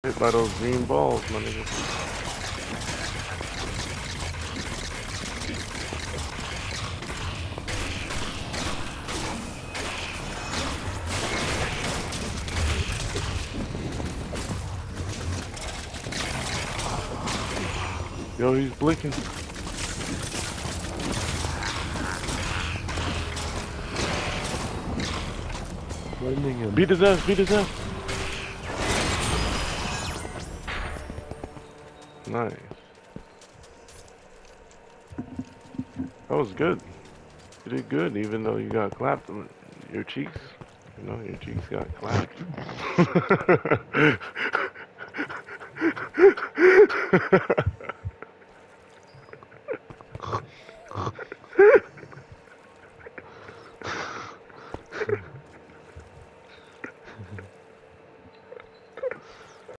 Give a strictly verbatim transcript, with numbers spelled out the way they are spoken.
Hit by those green balls, my nigga. Yo, he's blinking. Blending him. Beat his ass, beat his ass. Nice. That was good. You did good, even though you got clapped on your cheeks. You know, your cheeks got clapped.